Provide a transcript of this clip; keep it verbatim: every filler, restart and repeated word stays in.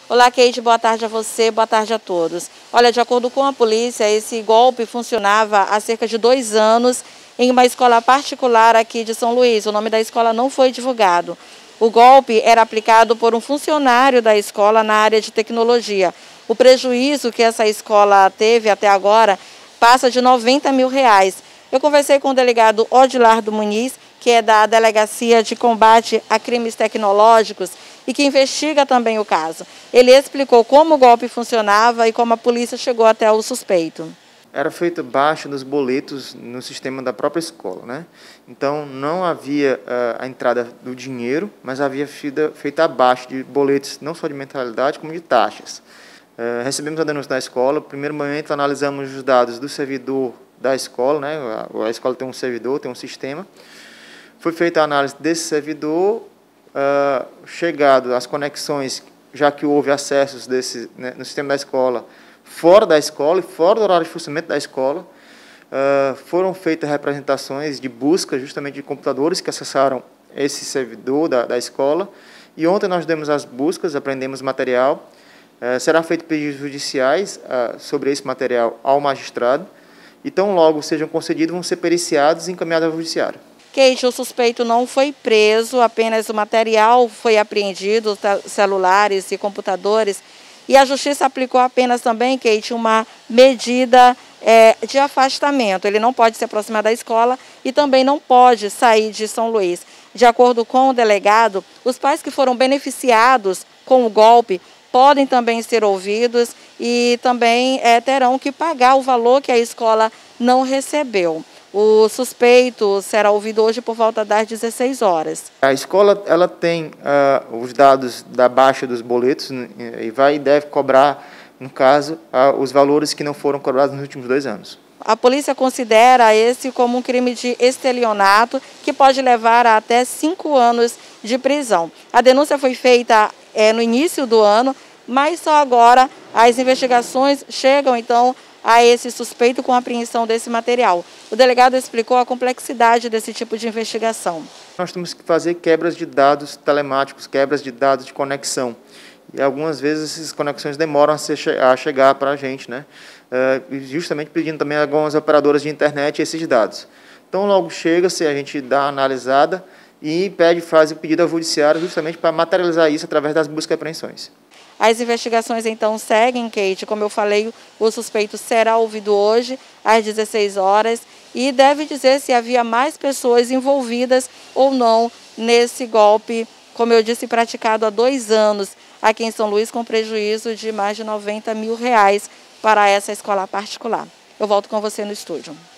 Olá, Kate, boa tarde a você, boa tarde a todos. Olha, de acordo com a polícia, esse golpe funcionava há cerca de dois anos em uma escola particular aqui de São Luís. O nome da escola não foi divulgado. O golpe era aplicado por um funcionário da escola na área de tecnologia. O prejuízo que essa escola teve até agora passa de noventa mil reais. Eu conversei com o delegado Odilardo Muniz, que é da Delegacia de Combate a Crimes Tecnológicos e que investiga também o caso. Ele explicou como o golpe funcionava e como a polícia chegou até o suspeito. Era feita baixa dos boletos no sistema da própria escola, né? Então não havia uh, a entrada do dinheiro, mas havia feita a baixa de boletos não só de mensalidade como de taxas. Uh, recebemos a denúncia da escola. No primeiro momento analisamos os dados do servidor da escola, né? A, a escola tem um servidor, tem um sistema. Foi feita a análise desse servidor, uh, chegado às conexões, já que houve acessos desse, né, no sistema da escola, fora da escola e fora do horário de funcionamento da escola, uh, foram feitas representações de busca justamente de computadores que acessaram esse servidor da, da escola. E ontem nós demos as buscas, apreendemos material. Uh, será feito pedidos judiciais uh, sobre esse material ao magistrado. E tão logo sejam concedidos, vão ser periciados e encaminhados ao judiciário. Kate, o suspeito não foi preso, apenas o material foi apreendido, celulares e computadores. E a justiça aplicou apenas também, Kate, uma medida é, de afastamento. Ele não pode se aproximar da escola e também não pode sair de São Luís. De acordo com o delegado, os pais que foram beneficiados com o golpe podem também ser ouvidos e também é, terão que pagar o valor que a escola não recebeu. O suspeito será ouvido hoje por volta das dezesseis horas. A escola ela tem uh, os dados da baixa dos boletos e vai e deve cobrar, no caso, uh, os valores que não foram cobrados nos últimos dois anos. A polícia considera esse como um crime de estelionato que pode levar a até cinco anos de prisão. A denúncia foi feita é, no início do ano, mas só agora as investigações chegam, então, a esse suspeito com a apreensão desse material. O delegado explicou a complexidade desse tipo de investigação. Nós temos que fazer quebras de dados telemáticos, quebras de dados de conexão. E algumas vezes essas conexões demoram a, ser, a chegar para a gente, né? Uh, justamente pedindo também a algumas operadoras de internet esses dados. Então logo chega-se, a gente dá a analisada e pede, faz o pedido ao judiciário justamente para materializar isso através das buscas e apreensões. As investigações, então, seguem, Kate. Como eu falei, o suspeito será ouvido hoje, às dezesseis horas, e deve dizer se havia mais pessoas envolvidas ou não nesse golpe, como eu disse, praticado há dois anos aqui em São Luís, com prejuízo de mais de noventa mil reais para essa escola particular. Eu volto com você no estúdio.